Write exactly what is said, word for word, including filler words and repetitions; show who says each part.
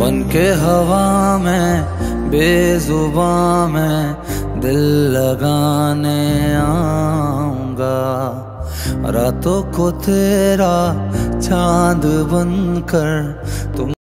Speaker 1: बन के हवा में बेजुबां में दिल लगाने आऊंगा। रातों को तेरा चांद बनकर तुम